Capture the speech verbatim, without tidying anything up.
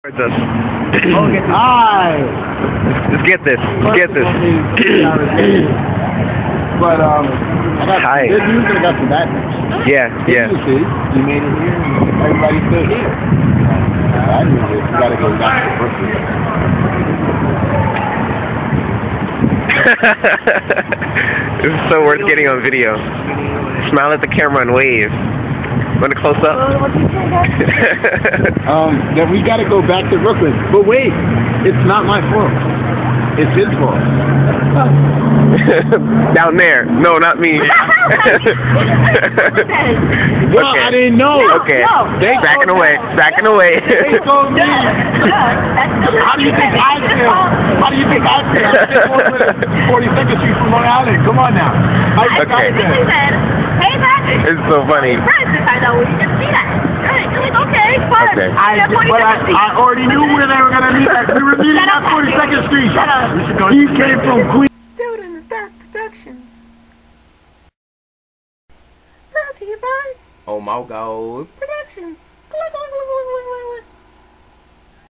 Towards us. Okay. Hi. Let's get this. Let's get this. But um, I got Hi. some good news and I got some bad news. Yeah, Good yeah. news is you made it here and everybody's still here. Bad news is you gotta go back to Brooklyn. This is so worth getting on video. Smile at the camera and wave. Want to close up? um, then we gotta go back to Brooklyn. But wait, it's not my fault. It's his fault. Down there. No, not me. Well, Okay. I didn't know. Okay. No, no, They backing no, away. no. Backing away. They told me. How do you think I feel? How do you think I feel? I'm just going with forty-second Street from Long Island. Come on now. How you think Okay. I feel? Hey, Patrick. It's so funny. Friends, I know we can see that. Right? You're like, okay, fine. Okay. I, but I, I already knew where they were going to meet at. We were meeting at forty-second Street. Shut up. He came from Queens. Dude in the Dark Productions. Brought to you by Oh my God. Productions. Click on